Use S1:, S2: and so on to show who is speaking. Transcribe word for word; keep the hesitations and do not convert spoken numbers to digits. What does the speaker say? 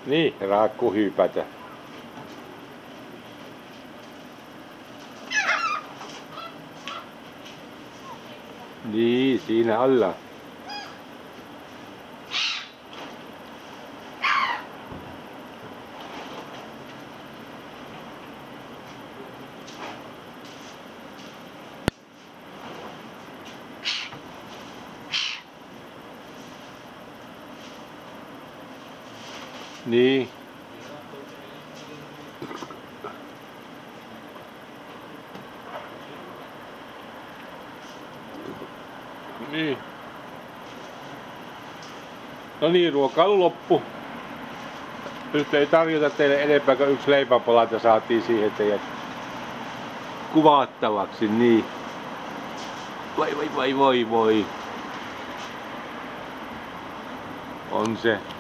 S1: Niin, raakkuhypätä. Niin, siinä alla. Niin. Niin. No niin, ruokailu loppu. Nyt ei tarjota teille enempää kuin yksi leipäpalata saatiin siihen teidän kuvattavaksi, niin. Voi voi voi voi voi. On se.